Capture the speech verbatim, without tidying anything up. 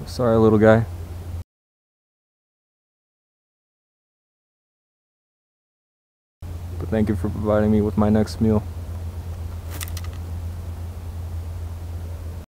Sorry, little guy. But thank you for providing me with my next meal.